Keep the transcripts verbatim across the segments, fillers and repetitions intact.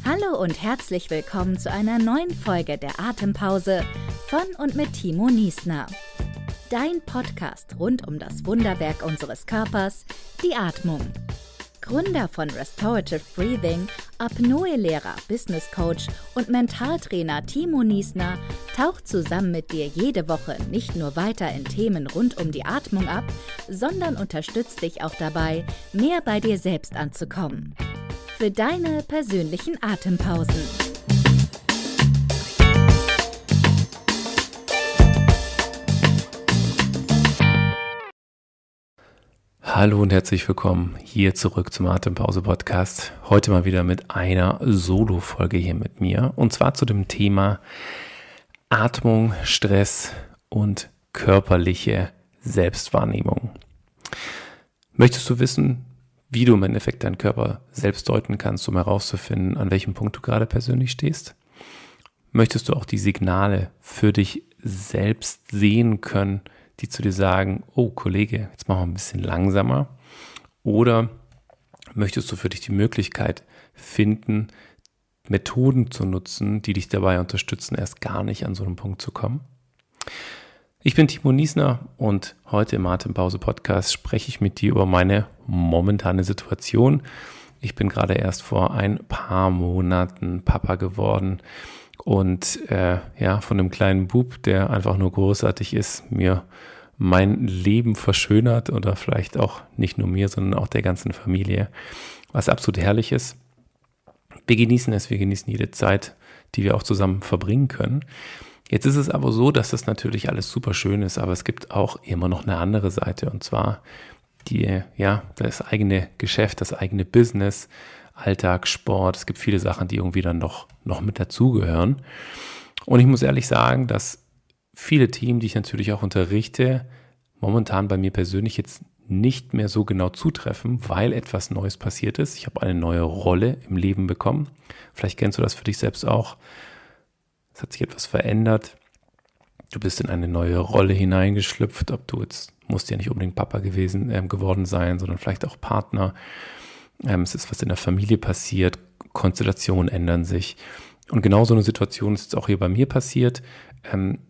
Hallo und herzlich willkommen zu einer neuen Folge der Atempause von und mit Timo Niesner. Dein Podcast rund um das Wunderwerk unseres Körpers, die Atmung. Gründer von Restorative Breathing, Apnoe-Lehrer, Business Coach und Mentaltrainer Timo Niesner taucht zusammen mit dir jede Woche nicht nur weiter in Themen rund um die Atmung ab, sondern unterstützt dich auch dabei, mehr bei dir selbst anzukommen. Für deine persönlichen Atempausen. Hallo und herzlich willkommen hier zurück zum Atempause-Podcast. Heute mal wieder mit einer Solo-Folge hier mit mir. Und zwar zu dem Thema Atmung, Stress und körperliche Selbstwahrnehmung. Möchtest du wissen, wie du im Endeffekt deinen Körper selbst deuten kannst, um herauszufinden, an welchem Punkt du gerade persönlich stehst? Möchtest du auch die Signale für dich selbst sehen können, die zu dir sagen, oh Kollege, jetzt machen wir ein bisschen langsamer? Oder möchtest du für dich die Möglichkeit finden, Methoden zu nutzen, die dich dabei unterstützen, erst gar nicht an so einen Punkt zu kommen? Ich bin Timo Niesner und heute im Atempause-Podcast spreche ich mit dir über meine momentane Situation. Ich bin gerade erst vor ein paar Monaten Papa geworden und äh, ja, von einem kleinen Bub, der einfach nur großartig ist, mir mein Leben verschönert oder vielleicht auch nicht nur mir, sondern auch der ganzen Familie, was absolut herrlich ist. Wir genießen es, wir genießen jede Zeit, die wir auch zusammen verbringen können. Jetzt ist es aber so, dass das natürlich alles super schön ist, aber es gibt auch immer noch eine andere Seite, und zwar die, ja, das eigene Geschäft, das eigene Business, Alltag, Sport. Es gibt viele Sachen, die irgendwie dann noch, noch mit dazugehören. Und ich muss ehrlich sagen, dass viele Themen, die ich natürlich auch unterrichte, momentan bei mir persönlich jetzt nicht mehr so genau zutreffen, weil etwas Neues passiert ist. Ich habe eine neue Rolle im Leben bekommen. Vielleicht kennst du das für dich selbst auch. Es hat sich etwas verändert. Du bist in eine neue Rolle hineingeschlüpft. Ob du jetzt, musst ja nicht unbedingt Papa gewesen äh, geworden sein, sondern vielleicht auch Partner. Ähm, es ist was in der Familie passiert. Konstellationen ändern sich. Und genau so eine Situation ist jetzt auch hier bei mir passiert. Ähm,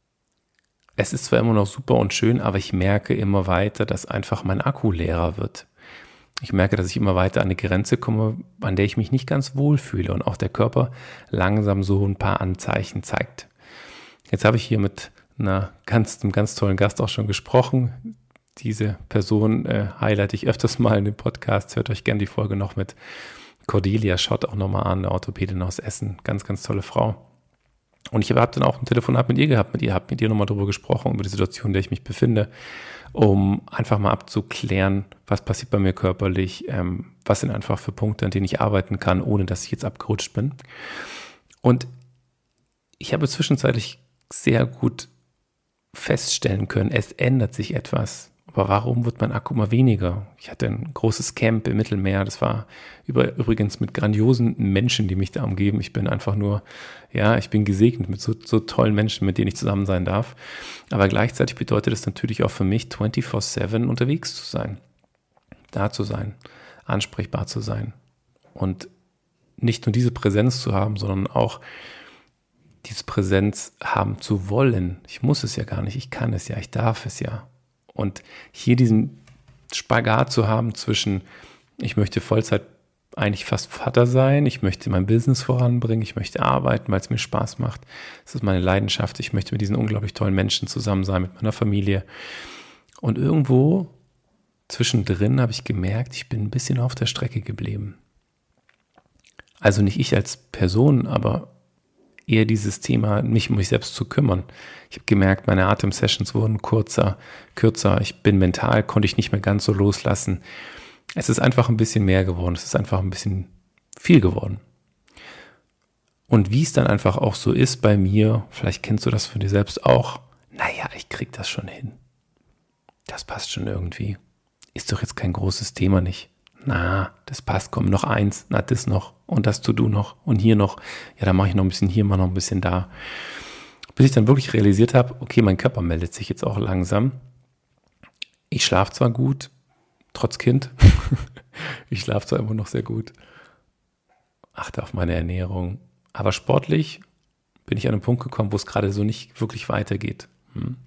es ist zwar immer noch super und schön, aber ich merke immer weiter, dass einfach mein Akku leerer wird. Ich merke, dass ich immer weiter an eine Grenze komme, an der ich mich nicht ganz wohl fühle und auch der Körper langsam so ein paar Anzeichen zeigt. Jetzt habe ich hier mit einer ganz, einem ganz tollen Gast auch schon gesprochen. Diese Person äh, highlighte ich öfters mal in dem Podcast. Hört euch gerne die Folge noch mit Cordelia Schott auch nochmal an, eine Orthopädin aus Essen. Ganz, ganz tolle Frau. Und ich habe dann auch ein Telefonat mit ihr gehabt, mit ihr, habe mit ihr nochmal darüber gesprochen, über die Situation, in der ich mich befinde, um einfach mal abzuklären, was passiert bei mir körperlich, ähm, was sind einfach für Punkte, an denen ich arbeiten kann, ohne dass ich jetzt abgerutscht bin. Und ich habe zwischenzeitlich sehr gut feststellen können, es ändert sich etwas. Aber warum wird mein Akku immer weniger? Ich hatte ein großes Camp im Mittelmeer, das war über, übrigens mit grandiosen Menschen, die mich da umgeben. Ich bin einfach nur, ja, ich bin gesegnet mit so, so tollen Menschen, mit denen ich zusammen sein darf. Aber gleichzeitig bedeutet es natürlich auch für mich, vierundzwanzig sieben unterwegs zu sein, da zu sein, ansprechbar zu sein und nicht nur diese Präsenz zu haben, sondern auch diese Präsenz haben zu wollen. Ich muss es ja gar nicht, ich kann es ja, ich darf es ja. Und hier diesen Spagat zu haben zwischen, ich möchte Vollzeit eigentlich fast Vater sein, ich möchte mein Business voranbringen, ich möchte arbeiten, weil es mir Spaß macht. Das ist meine Leidenschaft. Ich möchte mit diesen unglaublich tollen Menschen zusammen sein, mit meiner Familie. Und irgendwo zwischendrin habe ich gemerkt, ich bin ein bisschen auf der Strecke geblieben. Also nicht ich als Person, aber eher dieses Thema, mich um mich selbst zu kümmern. Ich habe gemerkt, meine Atem-Sessions wurden kurzer, kürzer. Ich bin mental, konnte ich nicht mehr ganz so loslassen. Es ist einfach ein bisschen mehr geworden. Es ist einfach ein bisschen viel geworden. Und wie es dann einfach auch so ist bei mir, vielleicht kennst du das von dir selbst auch, naja, ich krieg das schon hin. Das passt schon irgendwie. Ist doch jetzt kein großes Thema nicht. Na, das passt, komm, noch eins, na, das noch und das To-Do noch und hier noch. Ja, da mache ich noch ein bisschen hier, mal noch ein bisschen da. Bis ich dann wirklich realisiert habe, okay, mein Körper meldet sich jetzt auch langsam. Ich schlafe zwar gut, trotz Kind. Ich schlafe zwar immer noch sehr gut. achte auf meine Ernährung. Aber sportlich bin ich an einen Punkt gekommen, wo es gerade so nicht wirklich weitergeht. Hm.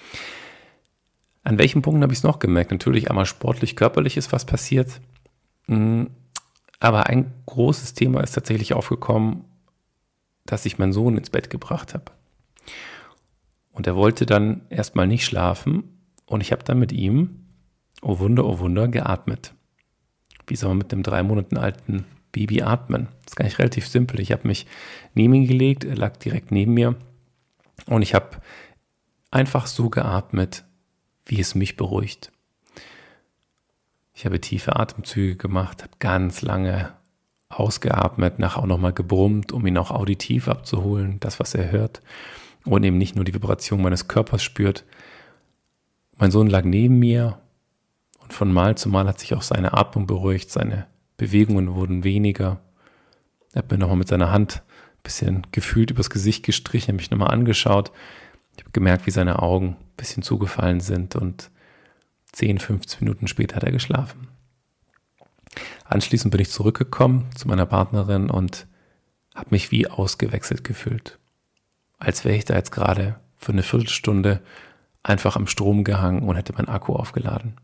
An welchen Punkten habe ich es noch gemerkt? Natürlich einmal sportlich, körperlich ist was passiert. Hm. Aber ein großes Thema ist tatsächlich aufgekommen, dass ich meinen Sohn ins Bett gebracht habe. Und er wollte dann erstmal nicht schlafen und ich habe dann mit ihm, oh Wunder, oh Wunder, geatmet. Wie soll man mit einem drei Monate alten Baby atmen? Das ist gar nicht relativ simpel. Ich habe mich neben ihn gelegt, er lag direkt neben mir und ich habe einfach so geatmet, wie es mich beruhigt. Ich habe tiefe Atemzüge gemacht, habe ganz lange ausgeatmet, nachher auch nochmal gebrummt, um ihn auch auditiv abzuholen, das, was er hört und eben nicht nur die Vibration meines Körpers spürt. Mein Sohn lag neben mir und von Mal zu Mal hat sich auch seine Atmung beruhigt, seine Bewegungen wurden weniger. Er hat mir nochmal mit seiner Hand ein bisschen gefühlt übers Gesicht gestrichen, hat mich nochmal angeschaut. Ich habe gemerkt, wie seine Augen ein bisschen zugefallen sind und zehn, fünfzehn Minuten später hat er geschlafen. Anschließend bin ich zurückgekommen zu meiner Partnerin und habe mich wie ausgewechselt gefühlt. Als wäre ich da jetzt gerade für eine Viertelstunde einfach am Strom gehangen und hätte meinen Akku aufgeladen.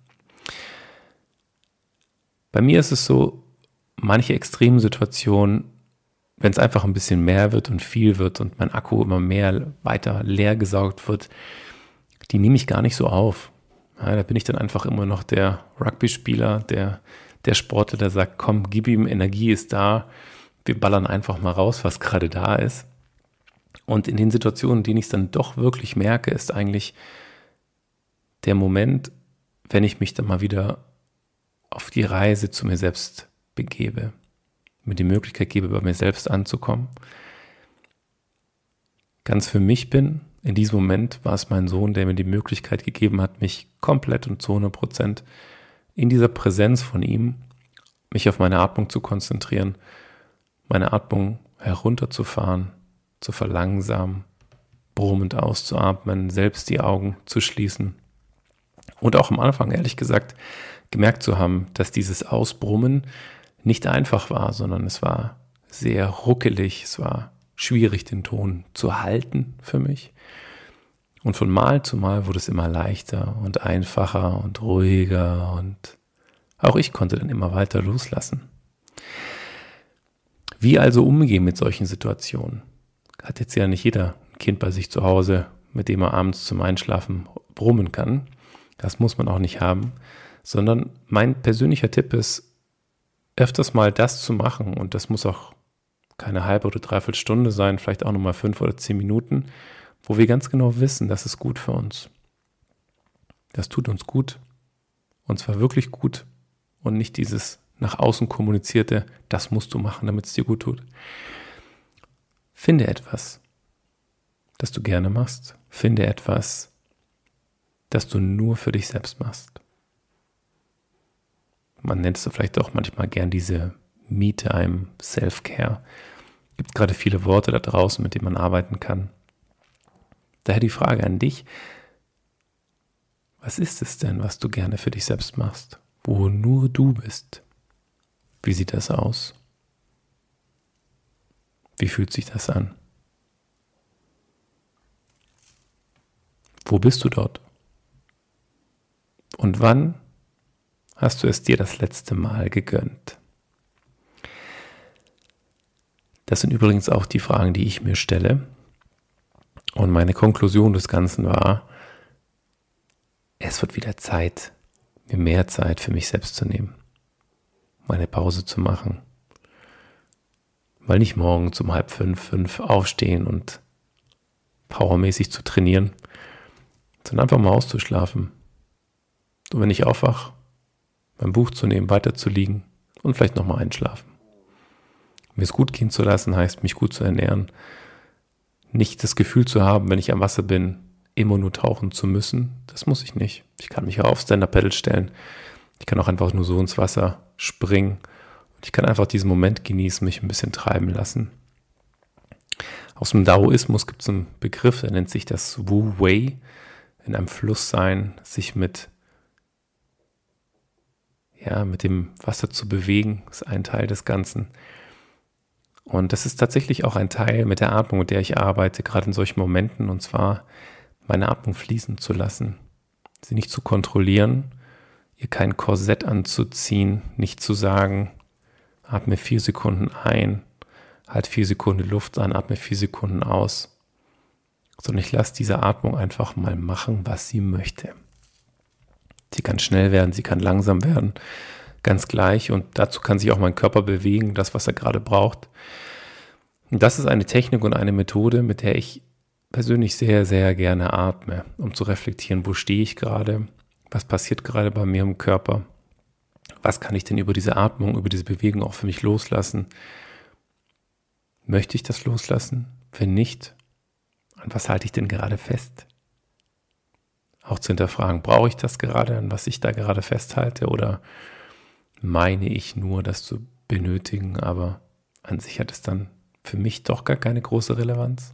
Bei mir ist es so, manche extremen Situationen, wenn es einfach ein bisschen mehr wird und viel wird und mein Akku immer mehr weiter leer gesaugt wird, die nehme ich gar nicht so auf. Ja, da bin ich dann einfach immer noch der Rugby-Spieler, der, der Sportler, der sagt, komm, gib ihm, Energie ist da, wir ballern einfach mal raus, was gerade da ist. Und in den Situationen, in denen ich es dann doch wirklich merke, ist eigentlich der Moment, wenn ich mich dann mal wieder auf die Reise zu mir selbst begebe, mir die Möglichkeit gebe, bei mir selbst anzukommen, ganz für mich bin. In diesem Moment war es mein Sohn, der mir die Möglichkeit gegeben hat, mich komplett und zu hundert Prozent in dieser Präsenz von ihm, mich auf meine Atmung zu konzentrieren, meine Atmung herunterzufahren, zu verlangsamen, brummend auszuatmen, selbst die Augen zu schließen. Und auch am Anfang, ehrlich gesagt, gemerkt zu haben, dass dieses Ausbrummen nicht einfach war, sondern es war sehr ruckelig, es war schwierig, den Ton zu halten für mich. Und von Mal zu Mal wurde es immer leichter und einfacher und ruhiger und auch ich konnte dann immer weiter loslassen. Wie also umgehen mit solchen Situationen? Hat jetzt ja nicht jeder ein Kind bei sich zu Hause, mit dem er abends zum Einschlafen brummen kann. Das muss man auch nicht haben, sondern mein persönlicher Tipp ist, öfters mal das zu machen und das muss auch keine halbe oder dreiviertel Stunde sein, vielleicht auch nochmal fünf oder zehn Minuten, wo wir ganz genau wissen, das ist gut für uns. Das tut uns gut und zwar wirklich gut und nicht dieses nach außen kommunizierte, das musst du machen, damit es dir gut tut. Finde etwas, das du gerne machst. Finde etwas, das du nur für dich selbst machst. Man nennt es vielleicht auch manchmal gern diese Me-Time, Self-Care. Es gibt gerade viele Worte da draußen, mit denen man arbeiten kann. Daher die Frage an dich, was ist es denn, was du gerne für dich selbst machst, wo nur du bist? Wie sieht das aus? Wie fühlt sich das an? Wo bist du dort? Und wann hast du es dir das letzte Mal gegönnt? Das sind übrigens auch die Fragen, die ich mir stelle. Und meine Konklusion des Ganzen war, es wird wieder Zeit, mir mehr Zeit für mich selbst zu nehmen, meine Pause zu machen. Mal nicht morgen um halb fünf, fünf aufstehen und powermäßig zu trainieren, sondern einfach mal auszuschlafen. Und wenn ich aufwache, mein Buch zu nehmen, weiterzuliegen und vielleicht nochmal einschlafen. Mir es gut gehen zu lassen, heißt mich gut zu ernähren. Nicht das Gefühl zu haben, wenn ich am Wasser bin, immer nur tauchen zu müssen. Das muss ich nicht. Ich kann mich auch auf Stand-Up-Paddle stellen. Ich kann auch einfach nur so ins Wasser springen. Und ich kann einfach diesen Moment genießen, mich ein bisschen treiben lassen. Aus dem Daoismus gibt es einen Begriff, der nennt sich das Wu Wei. In einem Fluss sein, sich mit, ja, mit dem Wasser zu bewegen, ist ein Teil des Ganzen. Und das ist tatsächlich auch ein Teil mit der Atmung, mit der ich arbeite, gerade in solchen Momenten, und zwar meine Atmung fließen zu lassen, sie nicht zu kontrollieren, ihr kein Korsett anzuziehen, nicht zu sagen, atme vier Sekunden ein, halt vier Sekunden Luft an, atme vier Sekunden aus, sondern ich lasse diese Atmung einfach mal machen, was sie möchte. Sie kann schnell werden, sie kann langsam werden, ganz gleich, und dazu kann sich auch mein Körper bewegen, das, was er gerade braucht. Und das ist eine Technik und eine Methode, mit der ich persönlich sehr, sehr gerne atme, um zu reflektieren, wo stehe ich gerade, was passiert gerade bei mir im Körper, was kann ich denn über diese Atmung, über diese Bewegung auch für mich loslassen. Möchte ich das loslassen? Wenn nicht, an was halte ich denn gerade fest? Auch zu hinterfragen, brauche ich das gerade, an was ich da gerade festhalte, oder meine ich nur, das zu benötigen, aber an sich hat es dann für mich doch gar keine große Relevanz.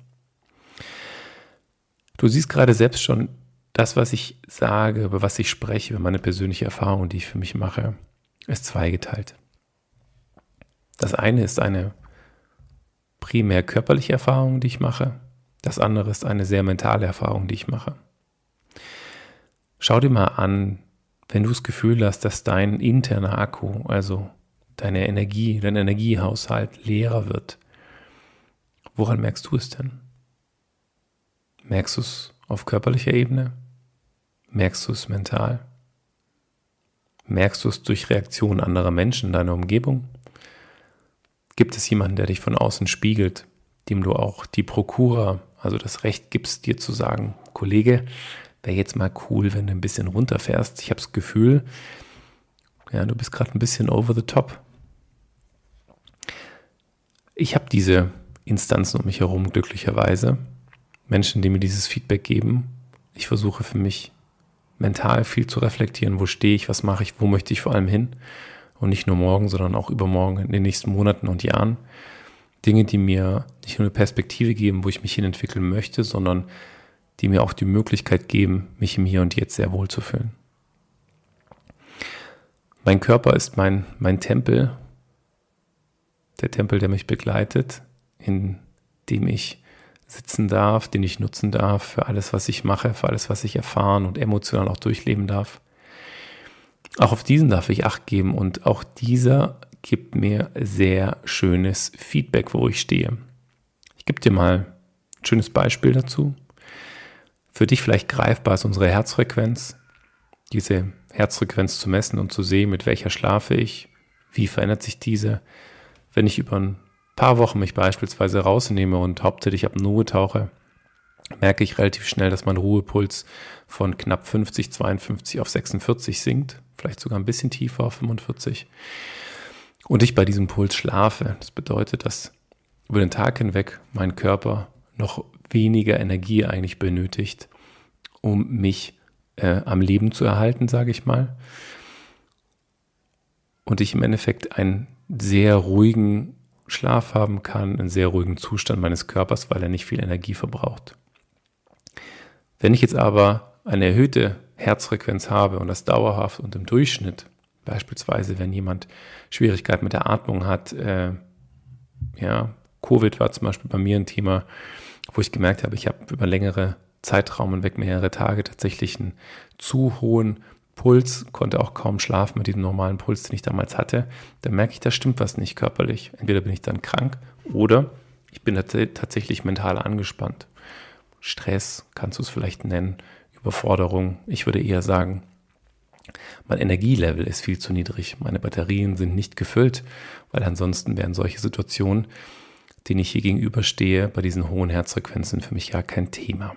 Du siehst gerade selbst schon, das, was ich sage, über was ich spreche, über meine persönliche Erfahrung, die ich für mich mache, ist zweigeteilt. Das eine ist eine primär körperliche Erfahrung, die ich mache. Das andere ist eine sehr mentale Erfahrung, die ich mache. Schau dir mal an, wenn du das Gefühl hast, dass dein interner Akku, also deine Energie, dein Energiehaushalt leerer wird. Woran merkst du es denn? Merkst du es auf körperlicher Ebene? Merkst du es mental? Merkst du es durch Reaktionen anderer Menschen in deiner Umgebung? Gibt es jemanden, der dich von außen spiegelt, dem du auch die Prokura, also das Recht gibst, dir zu sagen, Kollege, wäre jetzt mal cool, wenn du ein bisschen runterfährst. Ich habe das Gefühl, ja, du bist gerade ein bisschen over the top. Ich habe diese Instanzen um mich herum, glücklicherweise. Menschen, die mir dieses Feedback geben. Ich versuche für mich mental viel zu reflektieren. Wo stehe ich, was mache ich, wo möchte ich vor allem hin? Und nicht nur morgen, sondern auch übermorgen, in den nächsten Monaten und Jahren. Dinge, die mir nicht nur eine Perspektive geben, wo ich mich hin entwickeln möchte, sondern die mir auch die Möglichkeit geben, mich im Hier und Jetzt sehr wohl zu fühlen. Mein Körper ist mein, mein Tempel, der Tempel, der mich begleitet, in dem ich sitzen darf, den ich nutzen darf für alles, was ich mache, für alles, was ich erfahren und emotional auch durchleben darf. Auch auf diesen darf ich Acht geben, und auch dieser gibt mir sehr schönes Feedback, wo ich stehe. Ich gebe dir mal ein schönes Beispiel dazu. Für dich vielleicht greifbar ist unsere Herzfrequenz, diese Herzfrequenz zu messen und zu sehen, mit welcher schlafe ich, wie verändert sich diese. Wenn ich über ein paar Wochen mich beispielsweise rausnehme und hauptsächlich Apnoe tauche, merke ich relativ schnell, dass mein Ruhepuls von knapp fünfzig, zweiundfünfzig auf sechsundvierzig sinkt, vielleicht sogar ein bisschen tiefer auf fünfundvierzig. Und ich bei diesem Puls schlafe. Das bedeutet, dass über den Tag hinweg mein Körper noch weniger Energie eigentlich benötigt, um mich äh, am Leben zu erhalten, sage ich mal. Und ich im Endeffekt einen sehr ruhigen Schlaf haben kann, einen sehr ruhigen Zustand meines Körpers, weil er nicht viel Energie verbraucht. Wenn ich jetzt aber eine erhöhte Herzfrequenz habe und das dauerhaft und im Durchschnitt, beispielsweise wenn jemand Schwierigkeiten mit der Atmung hat, äh, ja, Covid war zum Beispiel bei mir ein Thema, wo ich gemerkt habe, ich habe über längere Zeitraum hinweg, mehrere Tage, tatsächlich einen zu hohen Puls, konnte auch kaum schlafen mit diesem normalen Puls, den ich damals hatte. Da merke ich, da stimmt was nicht körperlich. Entweder bin ich dann krank oder ich bin tatsächlich mental angespannt. Stress kannst du es vielleicht nennen, Überforderung. Ich würde eher sagen, mein Energielevel ist viel zu niedrig. Meine Batterien sind nicht gefüllt, weil ansonsten wären solche Situationen, denen ich hier gegenüberstehe, bei diesen hohen Herzfrequenzen für mich ja kein Thema.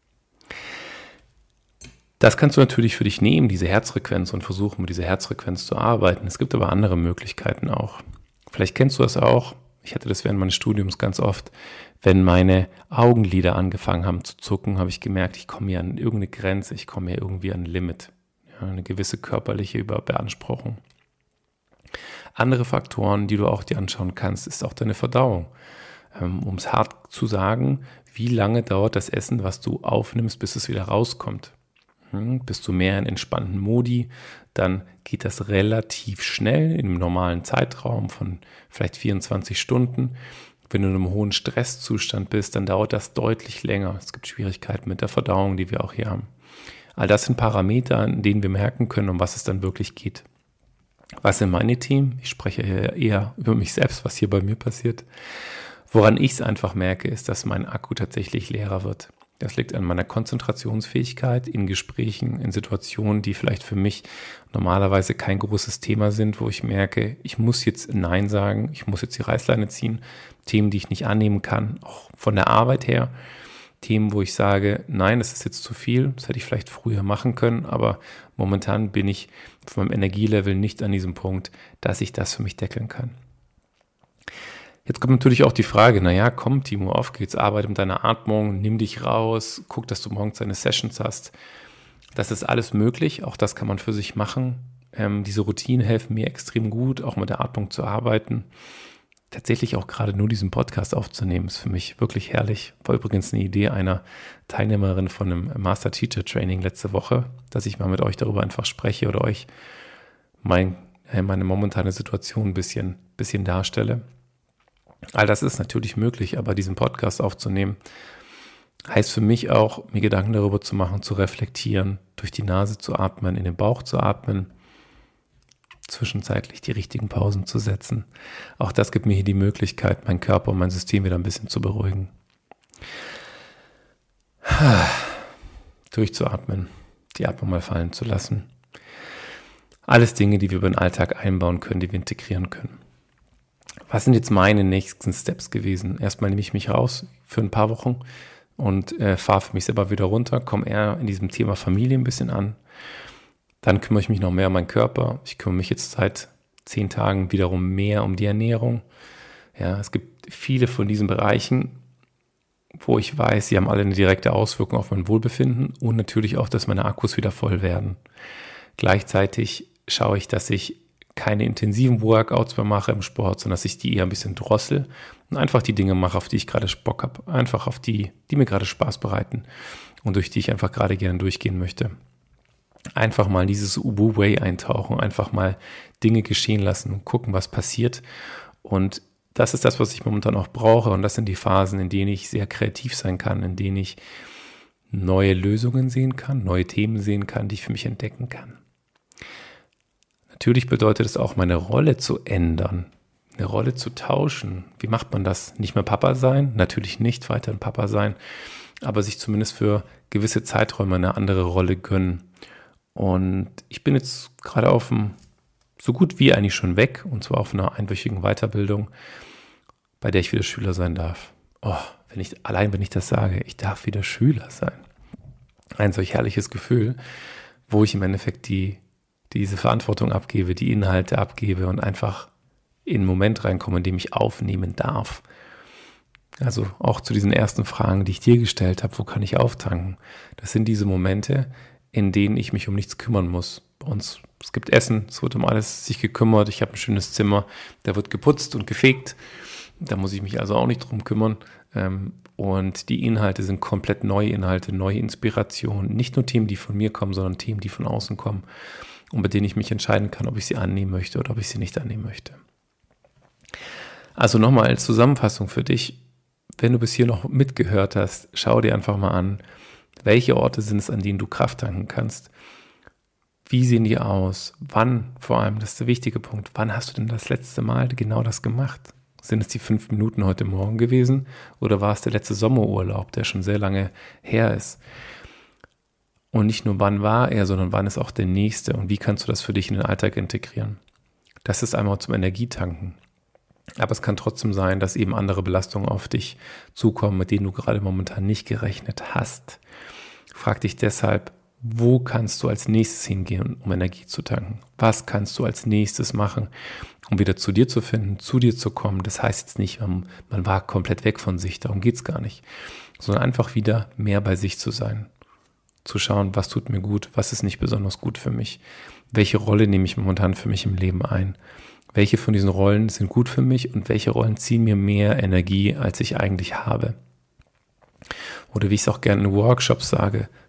Das kannst du natürlich für dich nehmen, diese Herzfrequenz, und versuchen, mit dieser Herzfrequenz zu arbeiten. Es gibt aber andere Möglichkeiten auch. Vielleicht kennst du das auch. Ich hatte das während meines Studiums ganz oft. Wenn meine Augenlider angefangen haben zu zucken, habe ich gemerkt, ich komme hier an irgendeine Grenze, ich komme hier irgendwie an ein Limit. Ja, eine gewisse körperliche Überbeanspruchung. Andere Faktoren, die du auch dir anschauen kannst, ist auch deine Verdauung. Um es hart zu sagen, wie lange dauert das Essen, was du aufnimmst, bis es wieder rauskommt? Hm, bist du mehr in entspannten Modi, dann geht das relativ schnell in einem normalen Zeitraum von vielleicht vierundzwanzig Stunden. Wenn du in einem hohen Stresszustand bist, dann dauert das deutlich länger. Es gibt Schwierigkeiten mit der Verdauung, die wir auch hier haben. All das sind Parameter, an denen wir merken können, um was es dann wirklich geht. Was sind meine Themen? Ich spreche eher über mich selbst, was hier bei mir passiert. Woran ich es einfach merke, ist, dass mein Akku tatsächlich leerer wird. Das liegt an meiner Konzentrationsfähigkeit in Gesprächen, in Situationen, die vielleicht für mich normalerweise kein großes Thema sind, wo ich merke, ich muss jetzt Nein sagen, ich muss jetzt die Reißleine ziehen. Themen, die ich nicht annehmen kann, auch von der Arbeit her. Themen, wo ich sage, nein, das ist jetzt zu viel, das hätte ich vielleicht früher machen können, aber momentan bin ich von meinem Energielevel nicht an diesem Punkt, dass ich das für mich deckeln kann. Jetzt kommt natürlich auch die Frage, naja, komm Timo, auf geht's, arbeite mit deiner Atmung, nimm dich raus, guck, dass du morgens deine Sessions hast. Das ist alles möglich, auch das kann man für sich machen. Ähm, diese Routinen helfen mir extrem gut, auch mit der Atmung zu arbeiten. Tatsächlich auch gerade nur diesen Podcast aufzunehmen, ist für mich wirklich herrlich. War übrigens eine Idee einer Teilnehmerin von einem Master Teacher Training letzte Woche, dass ich mal mit euch darüber einfach spreche oder euch mein, meine momentane Situation ein bisschen, bisschen darstelle. All das ist natürlich möglich, aber diesen Podcast aufzunehmen, heißt für mich auch, mir Gedanken darüber zu machen, zu reflektieren, durch die Nase zu atmen, in den Bauch zu atmen, zwischenzeitlich die richtigen Pausen zu setzen. Auch das gibt mir hier die Möglichkeit, meinen Körper und mein System wieder ein bisschen zu beruhigen. Durchzuatmen, die Atmung mal fallen zu lassen. Alles Dinge, die wir über den Alltag einbauen können, die wir integrieren können. Was sind jetzt meine nächsten Steps gewesen? Erstmal nehme ich mich raus für ein paar Wochen und äh, fahre für mich selber wieder runter, komme eher in diesem Thema Familie ein bisschen an. Dann kümmere ich mich noch mehr um meinen Körper. Ich kümmere mich jetzt seit zehn Tagen wiederum mehr um die Ernährung. Ja, es gibt viele von diesen Bereichen, wo ich weiß, sie haben alle eine direkte Auswirkung auf mein Wohlbefinden und natürlich auch, dass meine Akkus wieder voll werden. Gleichzeitig schaue ich, dass ich keine intensiven Workouts mehr mache im Sport, sondern dass ich die eher ein bisschen drossel und einfach die Dinge mache, auf die ich gerade Bock habe. Einfach auf die, die mir gerade Spaß bereiten und durch die ich einfach gerade gerne durchgehen möchte. Einfach mal in dieses Wu-Way eintauchen, einfach mal Dinge geschehen lassen und gucken, was passiert. Und das ist das, was ich momentan auch brauche. Und das sind die Phasen, in denen ich sehr kreativ sein kann, in denen ich neue Lösungen sehen kann, neue Themen sehen kann, die ich für mich entdecken kann. Natürlich bedeutet es auch, meine Rolle zu ändern, eine Rolle zu tauschen. Wie macht man das? Nicht mehr Papa sein? Natürlich nicht weiterhin Papa sein, aber sich zumindest für gewisse Zeiträume eine andere Rolle gönnen. Und ich bin jetzt gerade auf dem, so gut wie eigentlich schon weg, und zwar auf einer einwöchigen Weiterbildung, bei der ich wieder Schüler sein darf. Oh, wenn ich, allein wenn ich das sage, ich darf wieder Schüler sein. Ein solch herrliches Gefühl, wo ich im Endeffekt die, diese Verantwortung abgebe, die Inhalte abgebe und einfach in einen Moment reinkomme, in dem ich aufnehmen darf. Also auch zu diesen ersten Fragen, die ich dir gestellt habe, wo kann ich auftanken? Das sind diese Momente, in denen ich mich um nichts kümmern muss. Bei uns, es gibt Essen, es wird um alles sich gekümmert, ich habe ein schönes Zimmer, da wird geputzt und gefegt, da muss ich mich also auch nicht drum kümmern. Und die Inhalte sind komplett neue Inhalte, neue Inspirationen, nicht nur Themen, die von mir kommen, sondern Themen, die von außen kommen und bei denen ich mich entscheiden kann, ob ich sie annehmen möchte oder ob ich sie nicht annehmen möchte. Also nochmal als Zusammenfassung für dich, wenn du bis hier noch mitgehört hast, schau dir einfach mal an, welche Orte sind es, an denen du Kraft tanken kannst? Wie sehen die aus? Wann, vor allem, das ist der wichtige Punkt, wann hast du denn das letzte Mal genau das gemacht? Sind es die fünf Minuten heute Morgen gewesen oder war es der letzte Sommerurlaub, der schon sehr lange her ist? Und nicht nur wann war er, sondern wann ist auch der nächste und wie kannst du das für dich in den Alltag integrieren? Das ist einmal zum Energietanken. Aber es kann trotzdem sein, dass eben andere Belastungen auf dich zukommen, mit denen du gerade momentan nicht gerechnet hast. Frag dich deshalb, wo kannst du als nächstes hingehen, um Energie zu tanken? Was kannst du als nächstes machen, um wieder zu dir zu finden, zu dir zu kommen? Das heißt jetzt nicht, man, man war komplett weg von sich, darum geht es gar nicht. Sondern einfach wieder mehr bei sich zu sein. Zu schauen, was tut mir gut, was ist nicht besonders gut für mich? Welche Rolle nehme ich momentan für mich im Leben ein? Welche von diesen Rollen sind gut für mich und welche Rollen ziehen mir mehr Energie, als ich eigentlich habe? Oder wie ich es auch gerne in Workshops sage,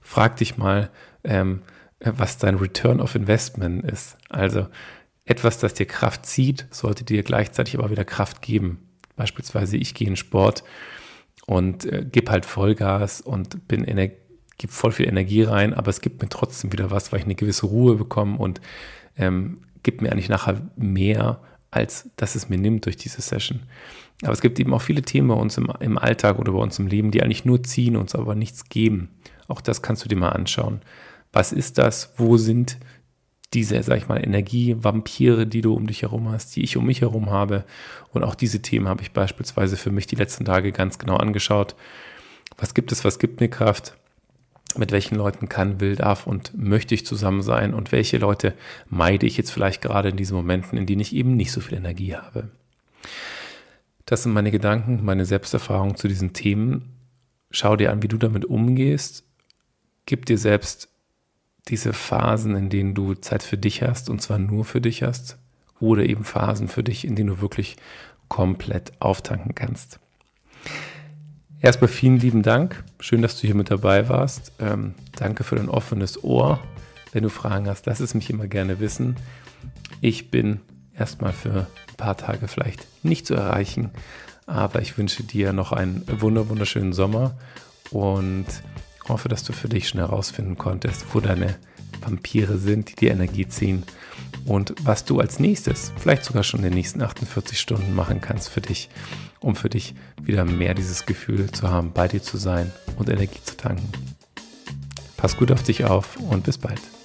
frag dich mal, ähm, was dein Return of Investment ist. Also etwas, das dir Kraft zieht, sollte dir gleichzeitig aber wieder Kraft geben. Beispielsweise ich gehe in Sport und äh, gebe halt Vollgas und bin Ener- gebe voll viel Energie rein, aber es gibt mir trotzdem wieder was, weil ich eine gewisse Ruhe bekomme und ähm, gibt mir eigentlich nachher mehr, als dass es mir nimmt durch diese Session. Aber es gibt eben auch viele Themen bei uns im, im Alltag oder bei uns im Leben, die eigentlich nur ziehen, uns aber nichts geben. Auch das kannst du dir mal anschauen. Was ist das? Wo sind diese, sag ich mal, Energievampire, die du um dich herum hast, die ich um mich herum habe? Und auch diese Themen habe ich beispielsweise für mich die letzten Tage ganz genau angeschaut. Was gibt es, was gibt mir Kraft? Mit welchen Leuten kann, will, darf und möchte ich zusammen sein? Und welche Leute meide ich jetzt vielleicht gerade in diesen Momenten, in denen ich eben nicht so viel Energie habe? Das sind meine Gedanken, meine Selbsterfahrung zu diesen Themen. Schau dir an, wie du damit umgehst. Gib dir selbst diese Phasen, in denen du Zeit für dich hast, und zwar nur für dich hast, oder eben Phasen für dich, in denen du wirklich komplett auftanken kannst. Erstmal vielen lieben Dank. Schön, dass du hier mit dabei warst. Ähm, danke für dein offenes Ohr. Wenn du Fragen hast, lass es mich immer gerne wissen. Ich bin erstmal für ein paar Tage vielleicht nicht zu erreichen, aber ich wünsche dir noch einen wunder wunderschönen Sommer und hoffe, dass du für dich schon herausfinden konntest, wo deine Vampire sind, die dir Energie ziehen und was du als nächstes, vielleicht sogar schon in den nächsten achtundvierzig Stunden machen kannst für dich, um für dich wieder mehr dieses Gefühl zu haben, bei dir zu sein und Energie zu tanken. Pass gut auf dich auf und bis bald.